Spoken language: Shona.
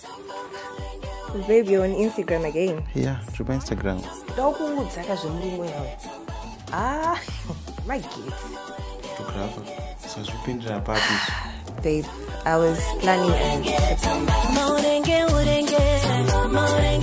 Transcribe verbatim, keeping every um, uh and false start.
Babe, you're on Instagram again? Yeah, through my Instagram. Ah, my kids. Babe, I was planning and